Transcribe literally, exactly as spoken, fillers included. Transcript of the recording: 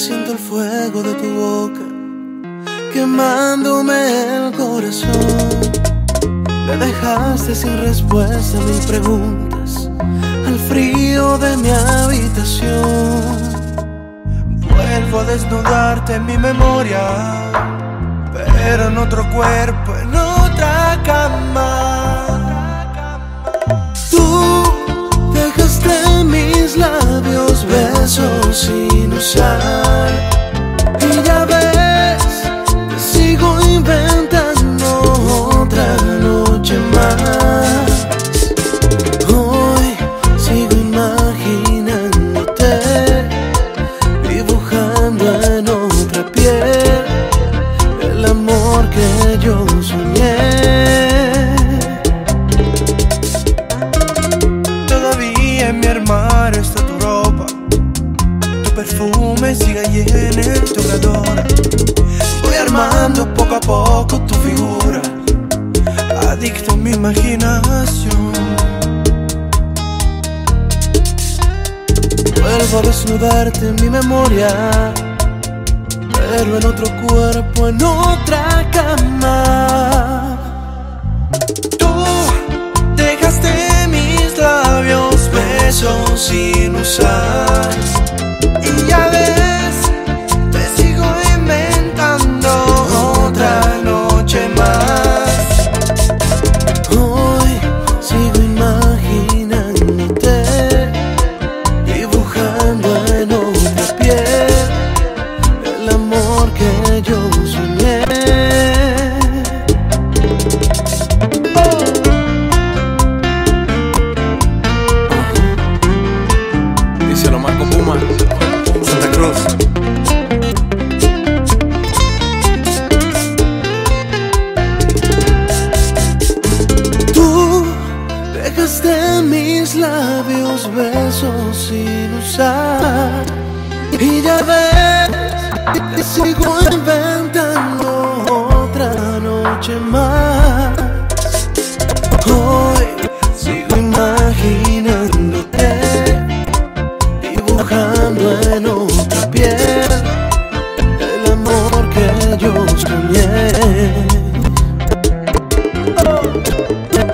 siento el fuego de tu boca quemándome el corazón. Me dejaste sin respuesta mil preguntas al frío de mi habitación. Vuelvo a desnudarte en mi memoria, pero en otro cuerpo, en otra cama. Tú dejaste mis labios besos sin usar, y ya ves, te sigo inventando otra noche más. Hoy sigo imaginándote, dibujando en otra piel el amor que yo soñé. Todavía en mi armario está tu ropa, tu perfume sigue ahí en el tocador. Voy armando poco a poco tu figura, adicto a mi imaginación. Vuelvo a desnudarte en mi memoria, pero en otro cuerpo, en otra cama. Tú dejaste mis labios besos sin usar, y ya ves, te sigo inventando otra noche más. Hoy sigo imaginándote, dibujando en otra piel el amor que yo soñé. Díselo Marco Puma, Santa Cruz. Tú dejaste mis labios besos sin usar, y ya ves, te sigo inventando otra noche más. Hoy sigo imaginándote, dibujando en otra piel el amor que yo soñé. Oh.